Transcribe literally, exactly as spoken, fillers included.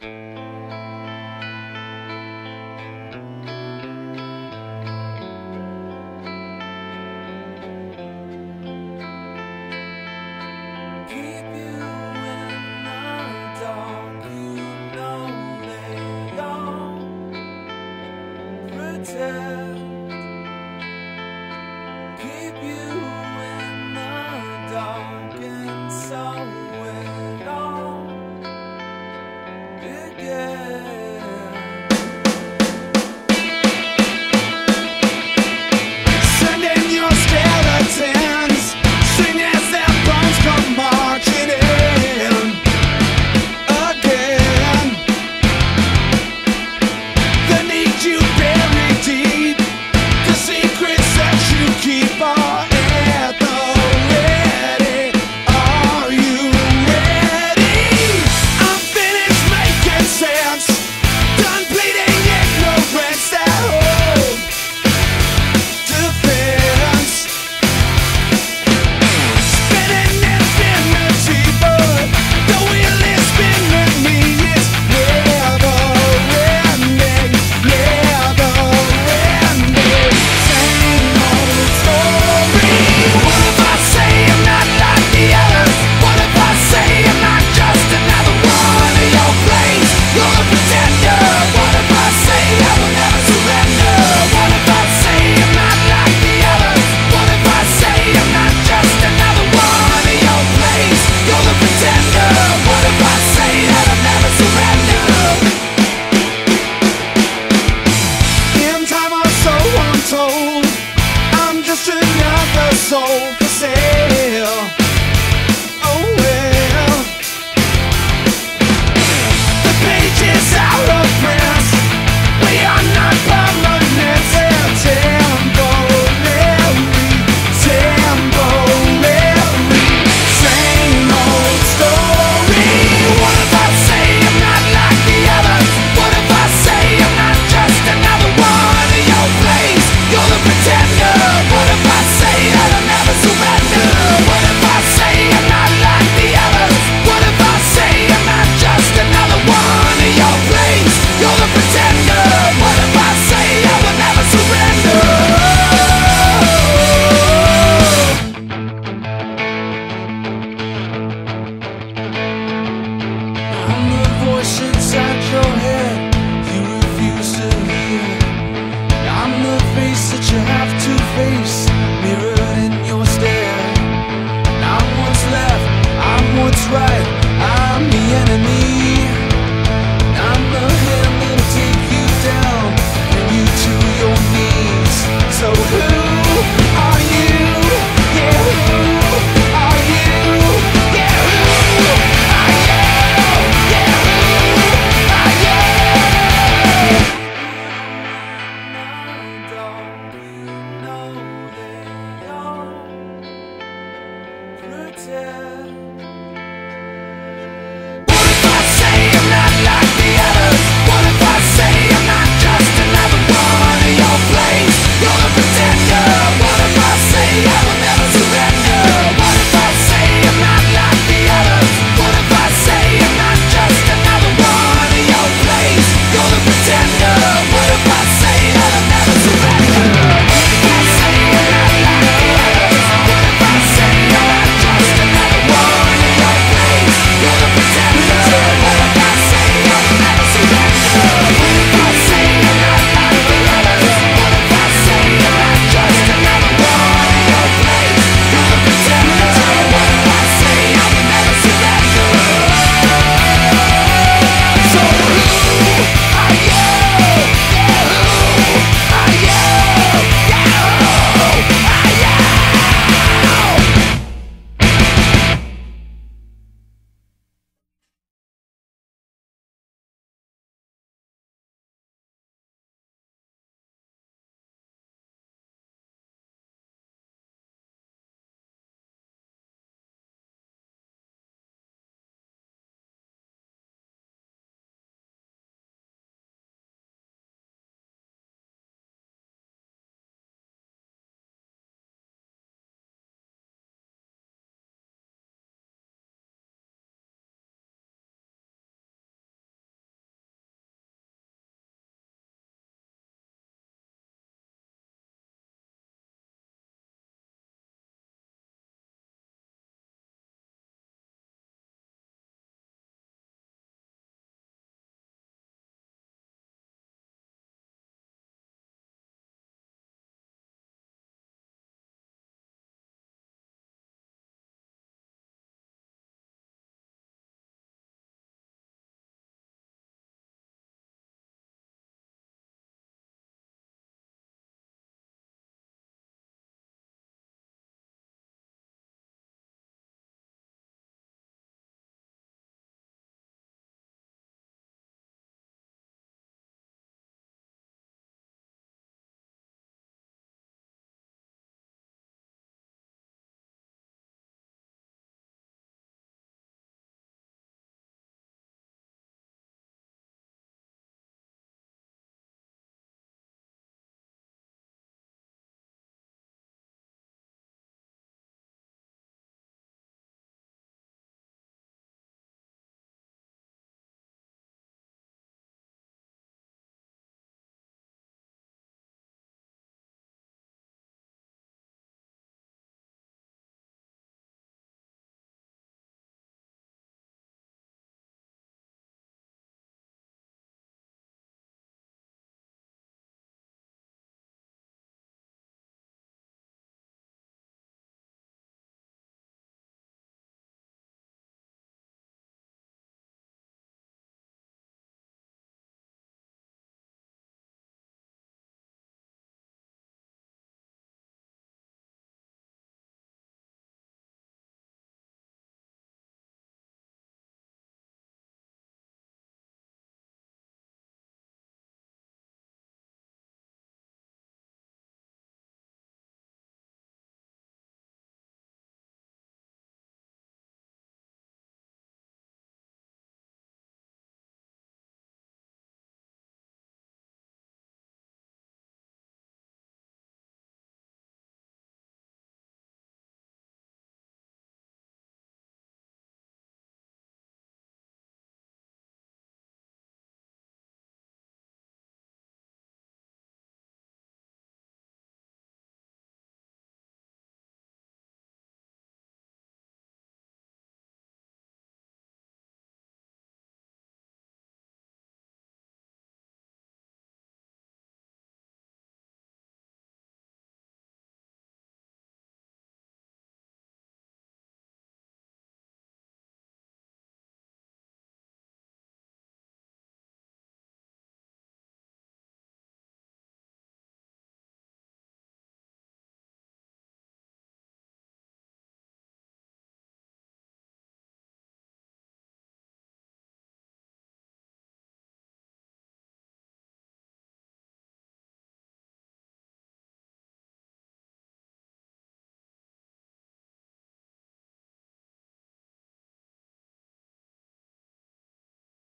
Keep you in the dark, and so it all began. Send in your skeletons, sing as their bones come marching in again. They need you buried deep, the secrets that you keep are at the ready. Are you ready? I'm finished making sense, done bleeding ignorance that hold defense. Spinning infinity, but the wheel is spinning me. It's never ending, never ending. Same old story. What if I say I'm not like the others? What if I say I'm not just another one of your plays? You're a pretender. What if I say I will never surrender? What if I say I'm not like the others? What if I say I'm not just another one of your plays? You're the pretender. What if I say that I'll never surrender? In time or so untold, I'm just another soul for sale. Oh well, the page is out of print. We are not permanent. They're temporary, temporary. Same old story. What if I say I'm not like the others? What if I say I'm not just another one of your plays? You're the pretender. What if I say that I'll never surrender? What if I say I'm not like the others? What if I say I'm not just another one of your plays? You're the pretender. What if I say I will never surrender? I'm the voice inside your head you refuse to hear. I'm the face that you have to face, mirrored in your stare. I'm what's left, I'm what's right.